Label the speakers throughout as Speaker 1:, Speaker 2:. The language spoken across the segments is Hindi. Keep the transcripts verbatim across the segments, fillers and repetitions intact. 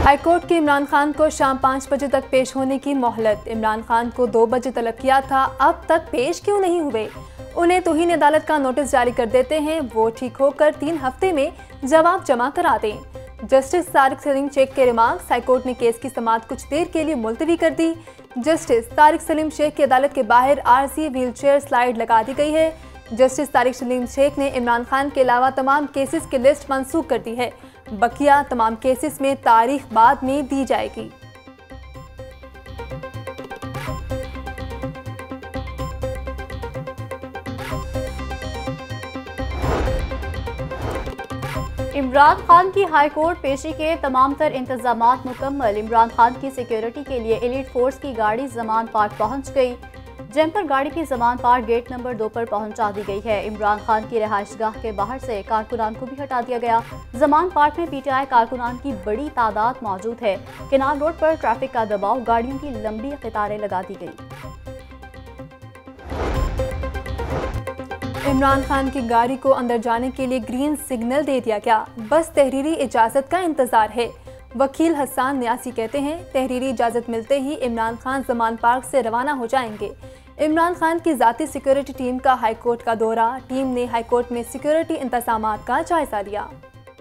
Speaker 1: हाईकोर्ट के इमरान खान को शाम पाँच बजे तक पेश होने की मोहलत। इमरान खान को दो बजे तलब किया था, अब तक पेश क्यों नहीं हुए? उन्हें तौहीन अदालत का नोटिस जारी कर देते हैं, वो ठीक होकर तीन हफ्ते में जवाब जमा करा दें। जस्टिस तारिक सलीम शेख के रिमार्क्स। हाईकोर्ट ने केस की समाअत कुछ देर के लिए मुलतवी कर दी। जस्टिस तारिक सलीम शेख की अदालत के बाहर आरसी व्हीलचेयर स्लाइड लगा दी गई है। जस्टिस तारिक सलीम शेख ने इमरान खान के अलावा तमाम केसेस की लिस्ट मंसूख कर दी है। बकिया तमाम केसेस में तारीख बाद में दी जाएगी।
Speaker 2: इमरान खान की हाईकोर्ट पेशी के तमाम तर इंतजामात मुकम्मल। इमरान खान की सिक्योरिटी के लिए एलीट फोर्स की गाड़ी जमान पार्क पहुंच गई। जैम पर गाड़ी की जमान पार्क गेट नंबर दो पर पहुंचा दी गई है। इमरान खान की रिहाइशगाह के बाहर से कारकुनान को भी हटा दिया गया। जमान पार्क में पीटीआई कारकुनान की बड़ी तादाद मौजूद है। केनाल रोड पर ट्रैफिक का दबाव, गाड़ियों की लंबी कतारें लगा दी गई।
Speaker 1: इमरान खान की गाड़ी को अंदर जाने के लिए ग्रीन सिग्नल दे दिया गया, बस तहरीरी इजाजत का इंतजार है। वकील हसन न्यासी कहते हैं, तहरीरी इजाजत मिलते ही इमरान खान जमान पार्क से रवाना हो जाएंगे। इमरान खान की जाती सिक्योरिटी टीम का हाईकोर्ट का दौरा। टीम ने हाईकोर्ट में सिक्योरिटी इंतजामात का जायजा लिया।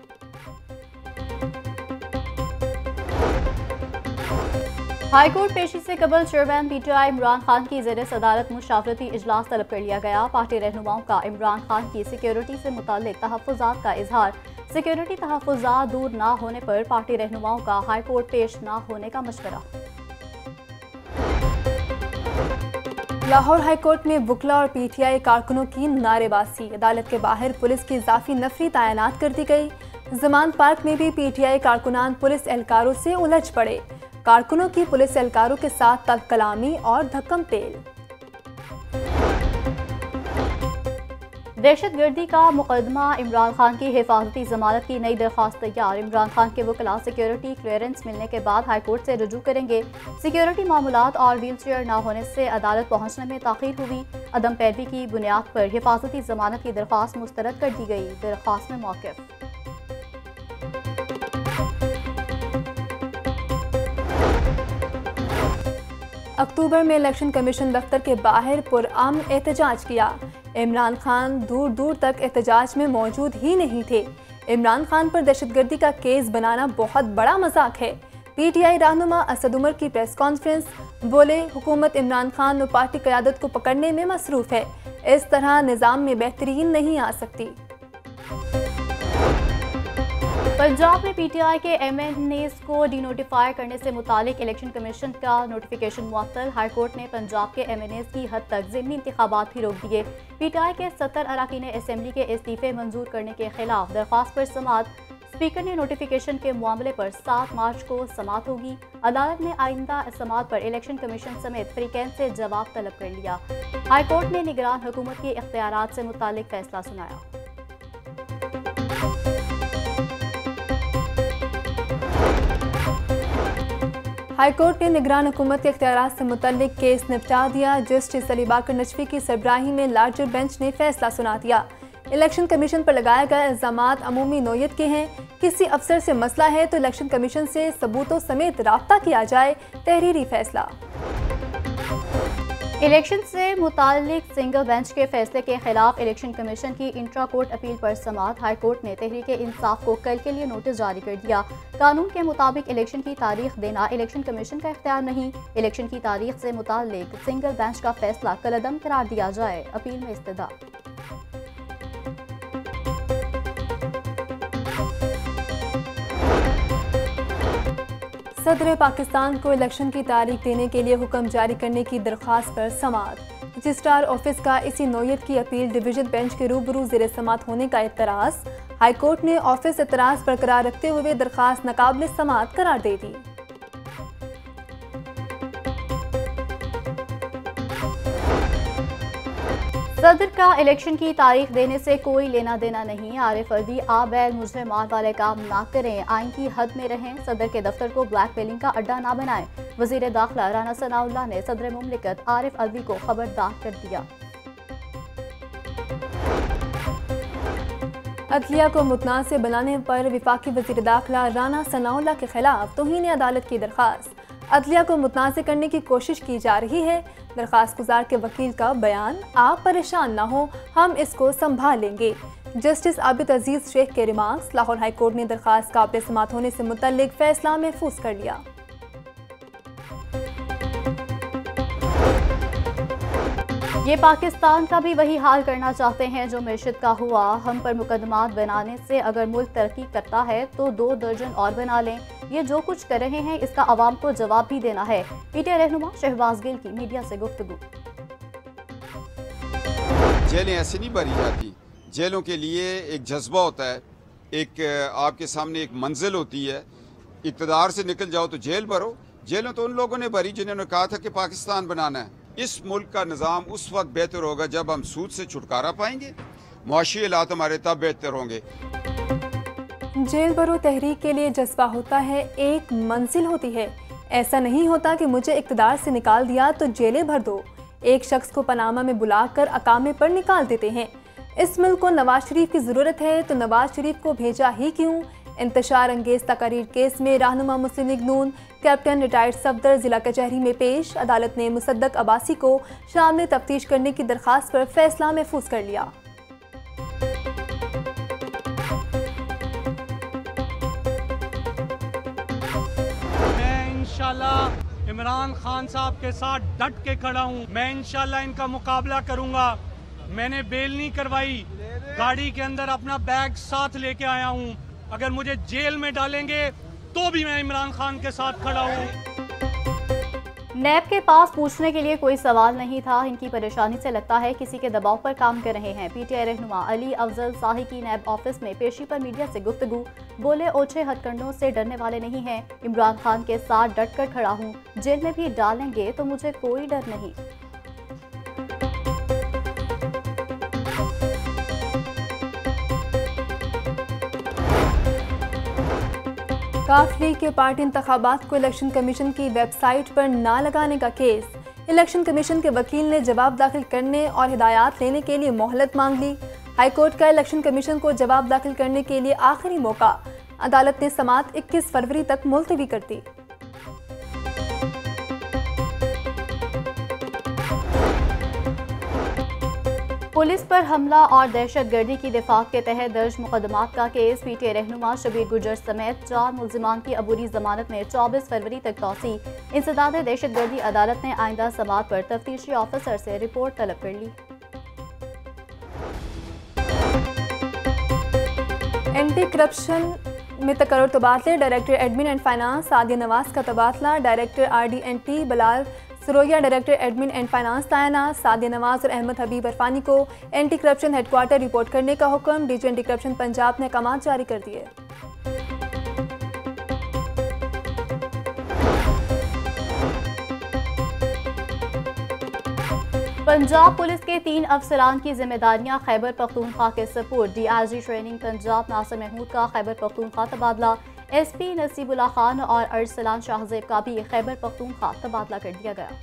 Speaker 2: हाईकोर्ट पेशी से कबल चेयरमैन पीटीआई इमरान खान की ज़ेर सदारत मुशावरती इजलास तलब कर लिया गया। पार्टी रहनुमाओं का इमरान खान की सिक्योरिटी से मुताल्लिक तहफ़्फ़ुज़ात का इजहार। सिक्योरिटी तहफ़्फ़ुज़ात दूर ना होने पर पार्टी रहनुमाओं का हाईकोर्ट पेश ना होने का मशवरा।
Speaker 1: लाहौर हाईकोर्ट में वुकला और पीटीआई कारकुनों की नारेबाजी। अदालत के बाहर पुलिस की इजाफी नफरी तैनात कर दी गई। जमान पार्क में भी पीटीआई कारकुनान पुलिस एहलकारों से उलझ पड़े। कारकुनों की पुलिस एहलकारों के साथ तल्ख कलामी और धक्कम तेल।
Speaker 2: दहशतगर्दी का मुकदमा। इमरान खान की हिफाजती जमानत की नई दरख्वास्त तैयार। इमरान खान के वकला सिक्योरिटी क्लियरेंस मिलने के बाद हाईकोर्ट से रुजू करेंगे। सिक्योरिटी मामूलात और व्हील चेयर न होने से अदालत पहुंचने में ताखीर हुई। अदम पैरवी की बुनियाद पर हिफाजती जमानत की दरख्वास्त मुस्तरद कर दी गई। दरख्वास्त में मौक़िफ़।
Speaker 1: अक्टूबर में इलेक्शन कमीशन दफ्तर के बाहर पुरअमन एहतजाज किया। इमरान खान दूर दूर तक एहतजाज में मौजूद ही नहीं थे। इमरान खान पर दहशतगर्दी का केस बनाना बहुत बड़ा मजाक है। पीटीआई रहनुमा असद उमर की प्रेस कॉन्फ्रेंस। बोले, हुकूमत इमरान खान और पार्टी क़यादत को पकड़ने में मसरूफ है। इस तरह निज़ाम में बेहतरीन नहीं आ सकती।
Speaker 2: पंजाब में पीटीआई के एमएनएस को डिनोटिफाई करने से मुतालिक इलेक्शन कमीशन का नोटिफिकेशन मुअत्तल। हाईकोर्ट ने पंजाब के एमएनएस की हद तक ज़िमनी इंतखाबात भी रोक दिए। पीटीआई के सत्तर अरकान असम्बली के इस्तीफे मंजूर करने के खिलाफ दरख्वास्त पर समाअत। स्पीकर ने नोटिफिकेशन के मामले पर सात मार्च को समाअत होगी। अदालत ने आइंदा समाअत पर इलेक्शन कमीशन समेत फ्रीकैन से जवाब तलब कर लिया। हाईकोर्ट ने निगरान हुकूमत के इख्तियारात से मुतालिक फैसला सुनाया।
Speaker 1: हाईकोर्ट ने निगरान हुकूमत के इख्तियारात से मुतल्लिक केस निपटा दिया। जस्टिस अली बाकर नजफी की सरबराही में लार्जर बेंच ने फैसला सुना दिया। इलेक्शन कमीशन पर लगाए गए इल्जामात अमूमी नोयत के हैं। किसी अफसर से मसला है तो इलेक्शन कमीशन से सबूतों समेत राब्ता किया जाए। तहरीरी फैसला।
Speaker 2: इलेक्शन से मुताल्लिक सिंगल बेंच के फैसले के खिलाफ इलेक्शन कमीशन की इंट्रा कोर्ट अपील पर समाअत। हाईकोर्ट ने तहरीक इंसाफ को कल के लिए नोटिस जारी कर दिया। कानून के मुताबिक इलेक्शन की तारीख देना इलेक्शन कमीशन का इख्तियार नहीं। इलेक्शन की तारीख से मुताल्लिक सिंगल बेंच का फैसला कलअदम करार दिया जाए। अपील में इस्तदा।
Speaker 1: सदर पाकिस्तान को इलेक्शन की तारीख देने के लिए हुक्म जारी करने की दरख्वास्त पर समाअत। रजिस्ट्रार ऑफिस का इसी नोयत की अपील डिवीजन बेंच के रूबरू ज़ेर समाअत होने का एतराज़। हाईकोर्ट ने ऑफिस एतराज़ बरकरार रखते हुए दरख्वास्त नाकाबिल समाअत करार दे दी।
Speaker 2: सदर का इलेक्शन की तारीख देने से कोई लेना देना नहीं। आरिफ अलवी आबैल मुझे मार वाले काम ना करें, आइन की हद में रहें। सदर के दफ्तर को ब्लैकमेलिंग का अड्डा ना बनाएं। वजीर दाखिला राना सनाउल्लाह ने सदर मुमलिकत आरिफ अलवी को खबरदार कर दिया।
Speaker 1: अदलिया को मुतनाज़ बनाने पर वफाकी वज़ीर दाखिला राना सनाउल्लाह के खिलाफ तौहीन अदालत की दरख्वास्त। अदलिया को मुतनाज़ करने की कोशिश की जा रही है। दरख्वास्त गुजार के वकील का बयान, आप परेशान ना हो, हम इसको संभाल लेंगे। जस्टिस आबिद अजीज शेख के रिमार्क्स। लाहौर हाई कोर्ट ने दरख्वास्त काबिल समात होने से मुतल्लिक फैसला महफूज कर लिया।
Speaker 2: ये पाकिस्तान का भी वही हाल करना चाहते हैं जो मिर्शिद का हुआ। हम पर मुकदमात बनाने से अगर मुल्क तरक्की करता है तो दो दर्जन और बना लें। ये जो कुछ कर रहे हैं इसका अवाम को जवाब भी देना है। पीटीआई रहनुमा शहबाज गिल की मीडिया से गुफ्तगू।
Speaker 3: जेलें ऐसे नहीं भरी जाती। जेलों के लिए एक जज्बा होता है, एक आपके सामने एक मंजिल होती है। इक़्तिदार से निकल जाओ तो जेल भरो। जेलों तो उन लोगों ने भरी जिन्होंने कहा था कि पाकिस्तान बनाना है। इस मुल्क का निज़ाम उस वक्त बेहतर होगा जब हम सूद से छुटकारा पाएंगे, मुआशी हालात हमारे तब बेहतर होंगे।
Speaker 1: जेल भरो तहरीक के लिए जज्बा होता है, एक मंजिल होती है। ऐसा नहीं होता कि मुझे इक़्तिदार से निकाल दिया तो जेलें भर दो। एक शख्स को पनामा में बुलाकर अकामे पर निकाल देते हैं। इस मुल्क को नवाज शरीफ की ज़रूरत है तो नवाज शरीफ को भेजा ही क्यों। इंतशार अंगेज तकारीर केस में रहनुमा मुस्लिम लीग नून कैप्टन रिटायर्ड सफदर जिला कचहरी में पेश। अदालत ने मुसद्दक अब्बासी को शामिल तफ्तीश करने की दरख्वास्त पर फैसला महफूज कर लिया।
Speaker 4: मैं इंशाल्लाह इमरान खान साहब के साथ डट के खड़ा हूँ। मैं इंशाल्लाह इनका मुकाबला करूँगा। मैंने बेल नहीं करवाई, गाड़ी के अंदर अपना बैग साथ लेके आया हूँ। अगर मुझे जेल में डालेंगे तो भी मैं इमरान खान के साथ खड़ा हूँ।
Speaker 2: नैब के पास पूछने के लिए कोई सवाल नहीं था। इनकी परेशानी से लगता है किसी के दबाव पर काम कर रहे हैं। पीटीआई रहनुमा अली अफजल शाही की नैब ऑफिस में पेशी पर मीडिया से गुफ्तगू। बोले, ओछे हथकंडों से डरने वाले नहीं हैं। इमरान खान के साथ डट कर खड़ा हूँ। जेल में भी डालेंगे तो मुझे कोई डर नहीं।
Speaker 1: काफ लीग के पार्टी इंतखाबात को इलेक्शन कमीशन की वेबसाइट पर ना लगाने का केस। इलेक्शन कमीशन के वकील ने जवाब दाखिल करने और हिदायत लेने के लिए मोहलत मांग ली। हाईकोर्ट का इलेक्शन कमीशन को जवाब दाखिल करने के लिए आखिरी मौका। अदालत ने समाअत इक्कीस फरवरी तक मुलतवी कर दी।
Speaker 2: पुलिस पर हमला और दहशतगर्दी की दिफा के तहत दर्ज मुकदमात का केस। पीटीआई रहनुमा शबीर गुजर समेत चार मुल्जिमान की अबूरी जमानत में चौबीस फरवरी तक तौसी। इंसदाद दहशतगर्दी अदालत ने आइंदा समाअत पर तफ्तीशी ऑफिसर से रिपोर्ट तलब कर ली।
Speaker 1: एंटी करप्शन में तकर्रुर तबादले। Director admin and finance Sadia Nawaz का तबादला। Director R D N T Bilal Saroya director admin and finance तैनात। सादिया नवाज और अहमद हबीब अरफानी को एंटी करप्शन हेडक्वार्टर रिपोर्ट करने का हुक्म। डीजी एंटी करप्शन पंजाब ने अहकाम जारी कर दिए।
Speaker 2: पंजाब पुलिस के तीन अफसरान की जिम्मेदारियां खैबर पख्तूनख्वा के सपुर्द। डीआईजी ट्रेनिंग पंजाब नासिर महमूद का खैबर पख्तूनख्वा तबादला। एसपी नसीबुल्लाह खान और अरसलान शाहजेब का भी खैबर पख्तूनख्वा तबादला कर दिया गया।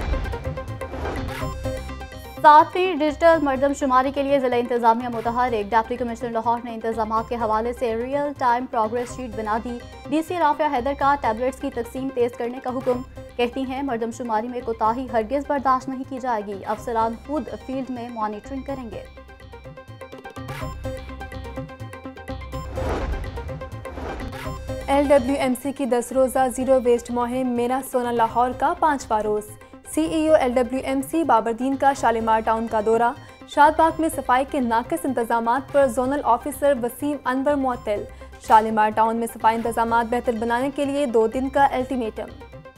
Speaker 2: सातवीं डिजिटल मरदमशुमारी के लिए जिला इंतजामिया मुतहरिक। डिप्टी कमिश्नर लाहौर ने इंतजाम के हवाले से रियल टाइम प्रोग्रेस शीट बना दी। डीसी राफिया हैदर का टैबलेट्स की तकसीम तेज करने का हुक्म। कहती हैं मरदमशुमारी में कोताही हरगिज बर्दाश्त नहीं की जाएगी। अफसरान खुद फील्ड में मॉनिटरिंग करेंगे।
Speaker 1: एल डब्ल्यू एम सी की दस रोज़ा जीरो वेस्ट मुहिम मेरा सोना लाहौर का पाँचवा रोज़। CEO L W M C Babardin का शालीमार टाउन का दौरा। शादबाग में सफाई के नाकिस इंतजामात पर जोनल ऑफिसर वसीम अनवर मुअत्तल। शालीमार टाउन में सफाई इंतजामात बेहतर बनाने के लिए दो दिन का अल्टीमेटम।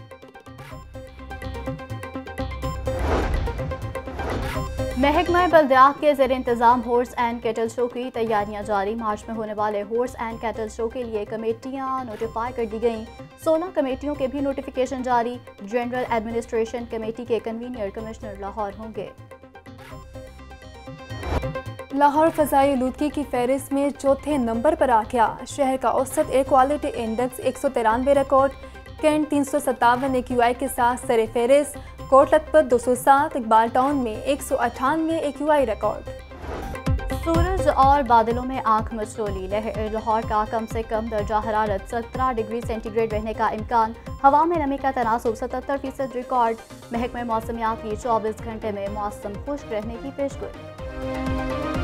Speaker 2: महकमा बल्दियात के ज़ेर इंतज़ाम हॉर्स एंड कैटल शो की तैयारियां जारी। मार्च में होने वाले हॉर्स एंड कैटल शो के लिए कमेटियां नोटिफाई कर दी गईं। सोलह कमेटियों के भी नोटिफिकेशन जारी। जनरल एडमिनिस्ट्रेशन कमेटी के कन्वीनर कमिश्नर लाहौर होंगे।
Speaker 1: लाहौर फ़ज़ाई आलूदगी की फहरिस्त में चौथे नंबर पर आ गया। शहर का औसत एयर क्वालिटी इंडेक्स एक सौ तिरानवे रिकॉर्ड। कैंट तीन सौ सत्तावन ए क्यू आई के साथ सरे फहरिस्त। कोट लखपत दो सौ सात। इकबाल टाउन में एक सौ अठानवे ए क्यू आई रिकॉर्ड।
Speaker 2: सूरज और बादलों में आंख मचोली। लाहौर का कम से कम दर्जा हरारत सत्रह डिग्री सेंटीग्रेड रहने का इम्कान। हवा में नमी का तनासुब सतहत्तर फीसद रिकॉर्ड। महकमे मौसमियात की चौबीस घंटे में मौसम खुश्क रहने की पेशगोई।